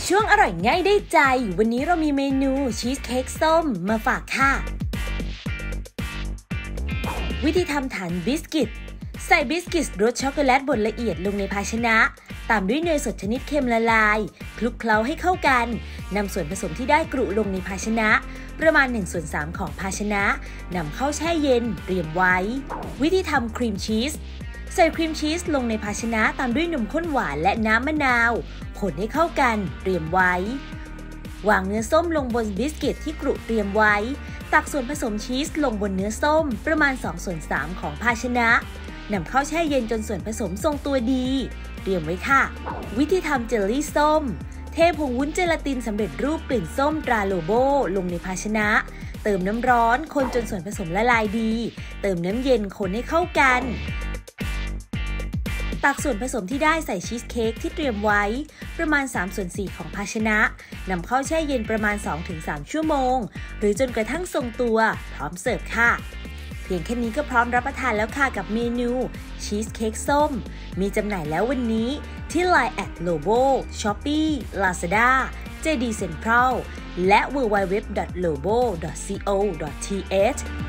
ช่วงอร่อยง่ายได้ใจวันนี้เรามีเมนูชีสเค้กส้มมาฝากค่ะวิธีทำฐานบิสกิตใส่บิสกิตรสช็อกโกแลตบดละเอียดลงในภาชนะตามด้วยเนยสดชนิดเค็มละลายคลุกเคล้าให้เข้ากันนำส่วนผสมที่ได้กรุลงในภาชนะประมาณ 1/3 ของภาชนะนำเข้าแช่เย็นเตรียมไว้วิธีทำครีมชีสใส่ครีมชีสลงในภาชนะตามด้วยนมข้นหวานและน้ำมะนาวคนให้เข้ากันเตรียมไว้วางเนื้อส้มลงบนบิสกิตที่กรุเตรียมไว้ตักส่วนผสมชีสลงบนเนื้อส้มประมาณ 2/3 ของภาชนะนำเข้าแช่เย็นจนส่วนผสมทรงตัวดีเตรียมไว้ค่ะวิธีทำเจลลี่ส้มเทผงวุ้นเจลาตินสำเร็จรูปกลิ่นส้มตราโลโบลงในภาชนะเติมน้ำร้อนคนจนส่วนผสมละลายดีเติมน้ำเย็นคนให้เข้ากันตักส่วนผสมที่ได้ใส่ชีสเค้กที่เตรียมไว้ประมาณ 3/4 ของภาชนะนำเข้าแช่เย็นประมาณ 2-3 ชั่วโมงหรือจนกระทั่งทรงตัวพร้อมเสิร์ฟค่ะเพียงแค่นี้ก็พร้อมรับประทานแล้วค่ะกับเมนูชีสเค้กส้มมีจำหน่ายแล้ววันนี้ที่ Line @lobo Shopee Lazada JD Central และ www.lobo.co.th